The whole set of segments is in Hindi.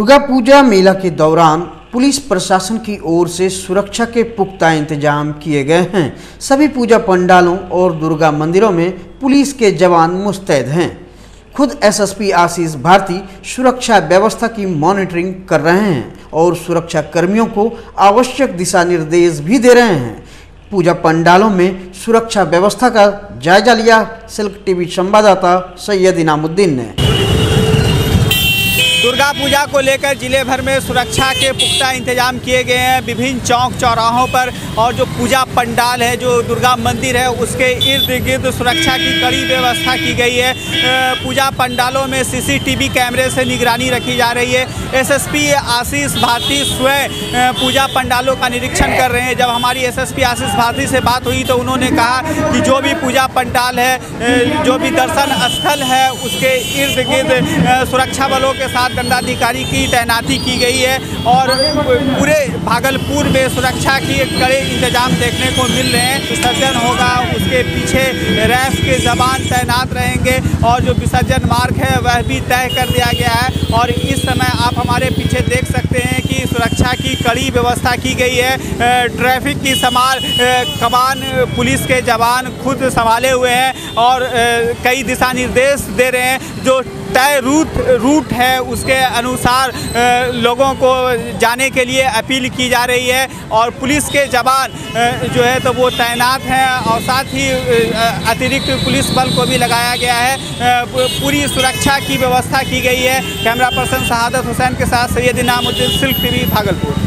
दुर्गा पूजा मेला के दौरान पुलिस प्रशासन की ओर से सुरक्षा के पुख्ता इंतजाम किए गए हैं। सभी पूजा पंडालों और दुर्गा मंदिरों में पुलिस के जवान मुस्तैद हैं। खुद एसएसपी आशीष भारती सुरक्षा व्यवस्था की मॉनिटरिंग कर रहे हैं और सुरक्षा कर्मियों को आवश्यक दिशा निर्देश भी दे रहे हैं। पूजा पंडालों में सुरक्षा व्यवस्था का जायजा लिया सिल्क टीवी संवाददाता सैयद इनामुद्दीन ने। दुर्गा पूजा को लेकर जिले भर में सुरक्षा के पुख्ता इंतजाम किए गए हैं। विभिन्न चौक चौराहों पर और जो पूजा पंडाल है, जो दुर्गा मंदिर है, उसके इर्द गिर्द सुरक्षा की कड़ी व्यवस्था की गई है। पूजा पंडालों में सीसीटीवी कैमरे से निगरानी रखी जा रही है। एसएसपी आशीष भारती स्वयं पूजा पंडालों का निरीक्षण कर रहे हैं। जब हमारी एसएसपी आशीष भारती से बात हुई तो उन्होंने कहा कि जो भी पूजा पंडाल है, जो भी दर्शन स्थल है, उसके इर्द गिर्द सुरक्षा बलों के साथ दंडाधिकारी की तैनाती की गई है और पूरे भागलपुर में सुरक्षा की कड़े इंतजाम देखने को मिल रहे हैं। विसर्जन होगा, उसके पीछे रैफ के जवान तैनात रहेंगे और जो विसर्जन मार्ग है वह भी तय कर दिया गया है। और इस समय आप हमारे पीछे देख सकते हैं कि सुरक्षा की कड़ी व्यवस्था की गई है। ट्रैफिक की संभाल कमान पुलिस के जवान खुद संभाले हुए हैं और कई दिशा निर्देश दे रहे हैं। जो तय रूट है उसके अनुसार लोगों को जाने के लिए अपील की जा रही है और पुलिस के जवान जो है तो वो तैनात हैं और साथ ही अतिरिक्त पुलिस बल को भी लगाया गया है। पूरी सुरक्षा की व्यवस्था की गई है। कैमरा पर्सन शहादत हुसैन के साथ सैयद इनामुद्दीन, सिल्क टीवी, भागलपुर।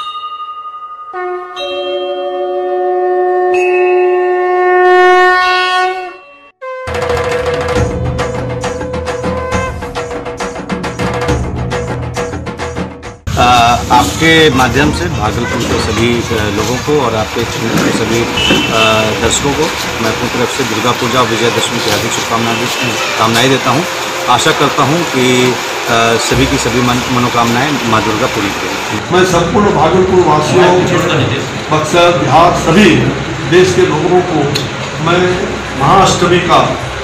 आपके माध्यम से भागलपुर के सभी लोगों को और आपके क्षेत्र के सभी दर्शकों को मैं अपनी तरफ से दुर्गा पूजा और विजयदशमी की हार्दिक शुभकामनाएं देता हूं। आशा करता हूं कि सभी की सभी मनोकामनाएं मां दुर्गा पूरी करेंगी। मैं संपूर्ण भागलपुर वासियों, बक्सर, बिहार, सभी देश के लोगों को मैं महाअष्टमी का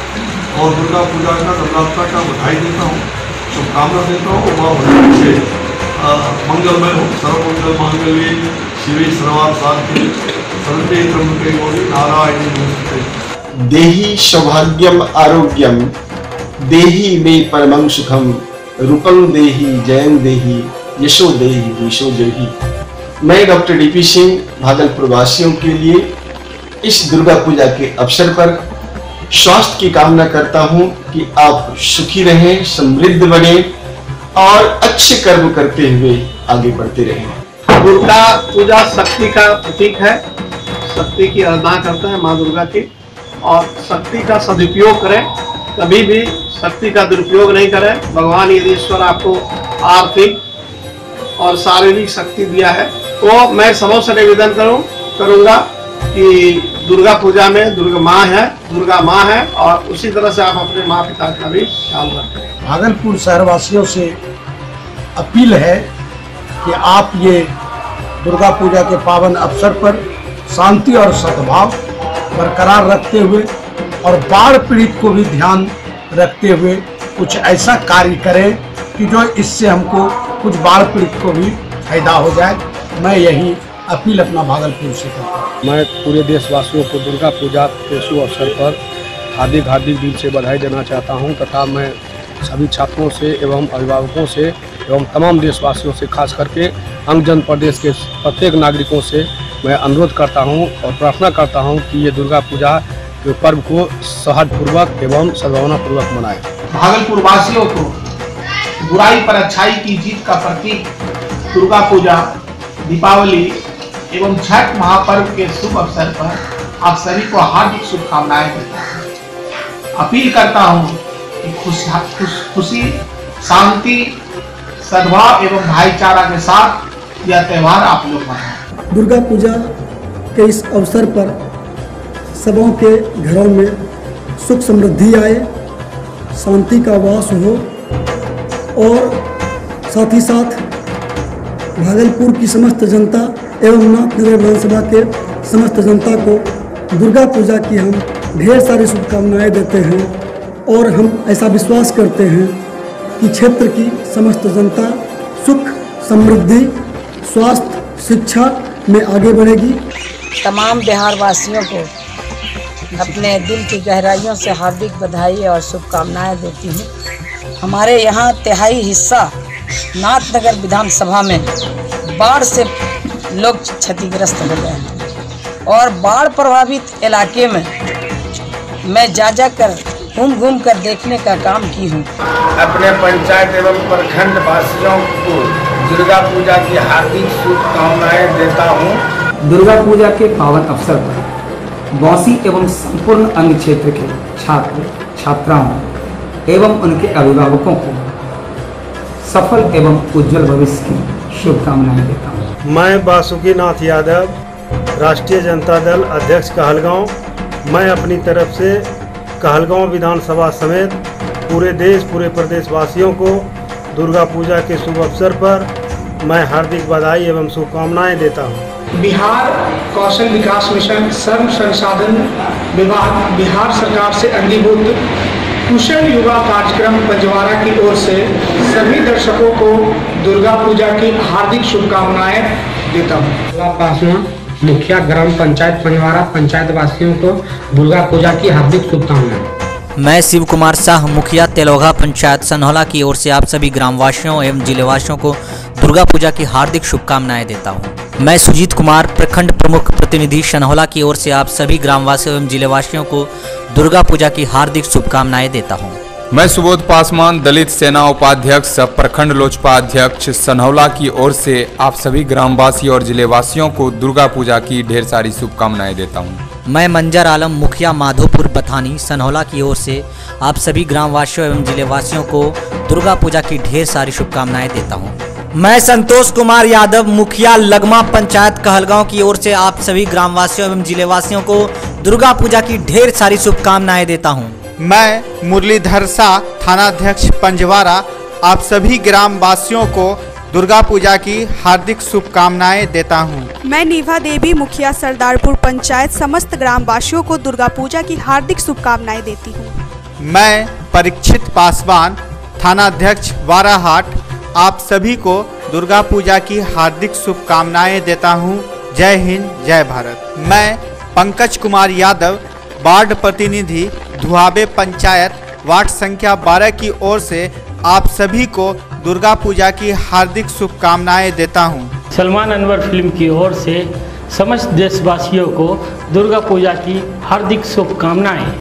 और दुर्गा पूजा का, नवरात्रा का बधाई देता हूँ, शुभकामना देता हूँ। मंगलमय हो, सर्वमंगल मांगल्ये शिवे सर्वार्थ साधिके शरण्ये त्र्यंबके गौरी नारायणी नमोस्तुते। देहि सौभाग्यम आरोग्यम देहि मे परमं सुखम रूपं देहि जयं देहि यशो देहि विशो देहि। मैं डॉक्टर डीपी सिंह भागलपुर वासियों के लिए इस दुर्गा पूजा के अवसर पर स्वास्थ्य की कामना करता हूं कि आप सुखी रहें, समृद्ध बने और अच्छे कर्म करते हुए आगे बढ़ते रहें। दुर्गा पूजा शक्ति का प्रतीक है। शक्ति की आराधना करते हैं माँ दुर्गा की और शक्ति का सदुपयोग करें, कभी भी शक्ति का दुरुपयोग नहीं करें। भगवान यदि ईश्वर आपको आर्थिक और शारीरिक शक्ति दिया है तो मैं सबों से निवेदन करूँगा कि दुर्गा पूजा में दुर्गा माँ है और उसी तरह से आप अपने माँ पिता का भी ख्याल रखें। भागलपुर शहरवासियों से अपील है कि आप ये दुर्गा पूजा के पावन अवसर पर शांति और सद्भाव बरकरार रखते हुए और बाढ़ पीड़ित को भी ध्यान रखते हुए कुछ ऐसा कार्य करें कि जो इससे हमको कुछ बाढ़ पीड़ित को भी फायदा हो जाए। मैं यही अपील अपना भागलपुर से करता हूँ। मैं पूरे देशवासियों को दुर्गा पूजा के शुभ अवसर पर हार्दिक दिल से बधाई देना चाहता हूँ तथा मैं सभी छात्रों से एवं अभिभावकों से एवं तमाम देशवासियों से खास करके अंगजन प्रदेश के प्रत्येक नागरिकों से मैं अनुरोध करता हूं और प्रार्थना करता हूं कि ये दुर्गा पूजा के पर्व को सौहार्दपूर्वक एवं सद्भावनापूर्वक मनाएं। भागलपुर वासियों को बुराई पर अच्छाई की जीत का प्रतीक दुर्गा पूजा, दीपावली एवं छठ महापर्व के शुभ अवसर पर आप सभी को हार्दिक शुभकामनाएं देता हूँ। अपील करता हूँ कि खुशी, शांति, सद्भाव एवं भाईचारा के साथ यह त्यौहार आप लोग मनाएं। दुर्गा पूजा के इस अवसर पर सबों के घरों में सुख समृद्धि आए, शांति का वास हो और साथ ही साथ भागलपुर की समस्त जनता एवं नाथनगर विधानसभा के समस्त जनता को दुर्गा पूजा की हम ढेर सारी शुभकामनाएं देते हैं और हम ऐसा विश्वास करते हैं कि क्षेत्र की समस्त जनता सुख समृद्धि स्वास्थ्य शिक्षा में आगे बढ़ेगी। तमाम बिहार वासियों को अपने दिल की गहराइयों से हार्दिक बधाई और शुभकामनाएं देती हूँ। हमारे यहाँ तिहाई हिस्सा नाथनगर विधानसभा में बाढ़ से लोग क्षतिग्रस्त हो गए हैं और बाढ़ प्रभावित इलाके में मैं जा कर घूम कर देखने का काम की हूँ। अपने पंचायत एवं प्रखंड वासियों को दुर्गा पूजा की हार्दिक शुभकामनाएं देता हूँ। दुर्गा पूजा के पावन अवसर पर बौसी एवं संपूर्ण अंग क्षेत्र के छात्र छात्राओं एवं उनके अभिभावकों को सफल एवं उज्जवल भविष्य की शुभकामनाएं देता हूँ। मैं वासुकीनाथ यादव, राष्ट्रीय जनता दल अध्यक्ष कहलगांव, मैं अपनी तरफ से कहलगांव विधानसभा समेत पूरे देश पूरे प्रदेश वासियों को दुर्गा पूजा के शुभ अवसर पर मैं हार्दिक बधाई एवं शुभकामनाएं देता हूं। बिहार कौशल विकास मिशन श्रम संसाधन विभाग बिहार सरकार से अंगीभूत कुशल युवा कार्यक्रम पंजवारा की ओर से सभी दर्शकों को दुर्गा पूजा की हार्दिक शुभकामनाएं देता हूँ। मुखिया ग्राम पंचायत पंजवारा पंचायत वासियों को दुर्गा पूजा की हार्दिक शुभकामनाएं। मैं शिव कुमार शाह, मुखिया तेलोगा पंचायत सनहौला की ओर से आप सभी ग्रामवासियों एवं जिलेवासियों को दुर्गा पूजा की हार्दिक शुभकामनाएं देता हूं। मैं सुजीत कुमार, प्रखंड प्रमुख प्रतिनिधि सनहौला की ओर से आप सभी ग्रामवासियों एवं जिलेवासियों को दुर्गा पूजा की हार्दिक शुभकामनाएं देता हूं। मैं सुबोध पासवान, दलित सेना उपाध्यक्ष प्रखंड लोजपा अध्यक्ष सनहौला की ओर से आप सभी ग्रामवासी और जिलेवासियों को दुर्गा पूजा की ढेर सारी शुभकामनाएं देता हूं। मैं मंजर आलम, मुखिया माधोपुर बथानी सनहौला की ओर से आप सभी ग्रामवासियों एवं जिलेवासियों को दुर्गा पूजा की ढेर सारी शुभकामनाएं देता हूं। मैं संतोष कुमार यादव, मुखिया लगमा पंचायत कहलगांव की ओर से आप सभी ग्रामवासियों एवं जिलेवासियों को दुर्गा पूजा की ढेर सारी शुभकामनाएं देता हूं। मैं मुरलीधर शाह, थानाध्यक्ष पंजवारा, आप सभी ग्रामवासियों को दुर्गा पूजा की हार्दिक शुभकामनाएं देता हूं। मैं नीभा देवी, मुखिया सरदारपुर पंचायत, समस्त ग्रामवासियों को दुर्गा पूजा की हार्दिक शुभकामनाएं देती हूं। मैं परीक्षित पासवान, थानाध्यक्ष वाराहाट, आप सभी को दुर्गा पूजा की हार्दिक शुभकामनाएं देता हूं। जय हिंद, जय भारत। मैं पंकज कुमार यादव, वार्ड प्रतिनिधि धुआबे पंचायत वार्ड संख्या 12 की ओर से आप सभी को दुर्गा पूजा की हार्दिक शुभकामनाएं देता हूं। सलमान अनवर फिल्म की ओर से समस्त देशवासियों को दुर्गा पूजा की हार्दिक शुभकामनाएं।